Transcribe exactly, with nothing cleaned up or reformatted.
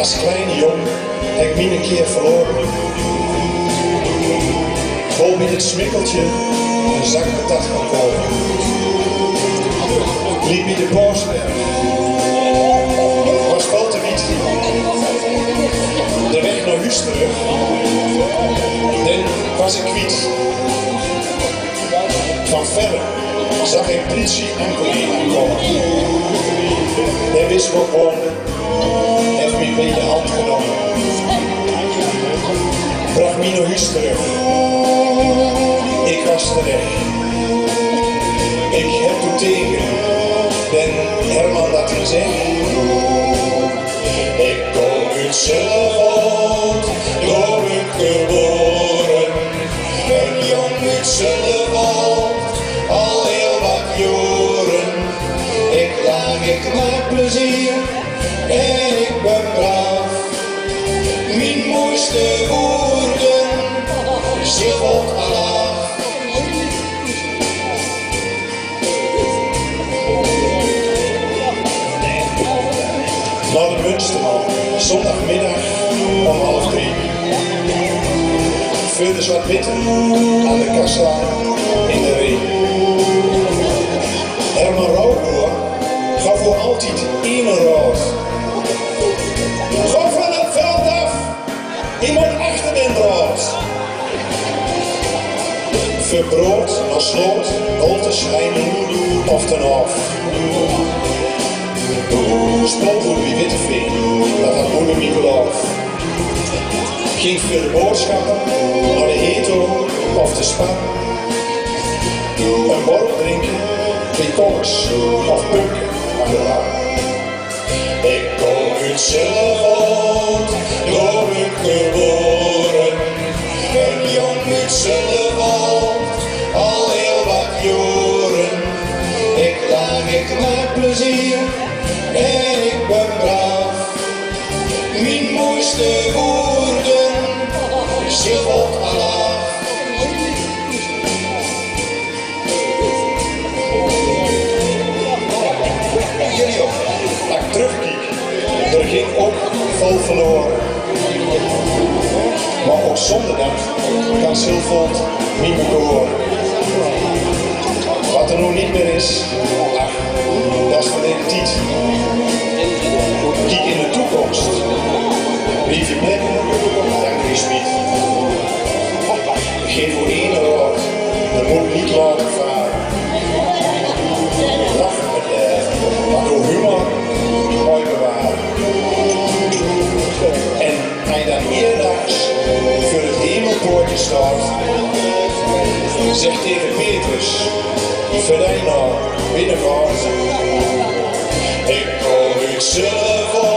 Als kleine jongen heb ik me een keer verloren. Vol met het smikkeltje een zak patat kan kopen. Liep in de Boosberg. Was veel te wiet. De weg naar huis terug. Dan was ik kwiet. Van verre zag ik politie aankomen. Hij wist waar ik woonde. Heeft me bij de hand genomen. Bracht me naar huis terug. Ik was terecht. Ik heb toen tegen den Herman dat gezegd. Ik kom uit Zullewold, daar ben ik geboren. Een jong uit Zullewold, al heel wat jaren. Ik lag, ik maak plezier en ik ben braaf. Mijn mooiste woorden, Zullewold Allah. Naar de Munsterman, zondagmiddag om half drie. Verder zwart witte aan de kassa in de ree. Herman Rauwboer gaf voor altijd één rood. Ga van het veld af, iemand achter den rood. Verbrood naar sloot, al te schijnen of ten af. Spot voor wie witte veen, dat had moeder niet geloof. Ging voor de boodschappen, naar de Heto of de Spa. Een borrel drinken, twee kokkers of punken aan de bar. Ik kom uit Zullewold, daar ben ik geboren. Een jong uit Zullewold, al heel wat jaren. Ik lag, ik maak plezier en ik ben braaf. Mijn mooiste woorden, Zullewold Allah. Jullie ook, als ik terugkijk, er ging ook vol verloren. Maar ook zonder dat kan Zullewold niet meer door. Wat er nog niet meer is, ach, dat is verleden tijd. Kijk in de toekomst. Brief je blikken, dank je spiet. Geen voor één rood, dat moet niet laten varen. Lachen met de, maar door humor mooi bewaren. En als je dan eerdags voor het hemelpoortje staat, zeg tegen Petrus, voor jij nou binnengaat. Ik kom uit Zullewold.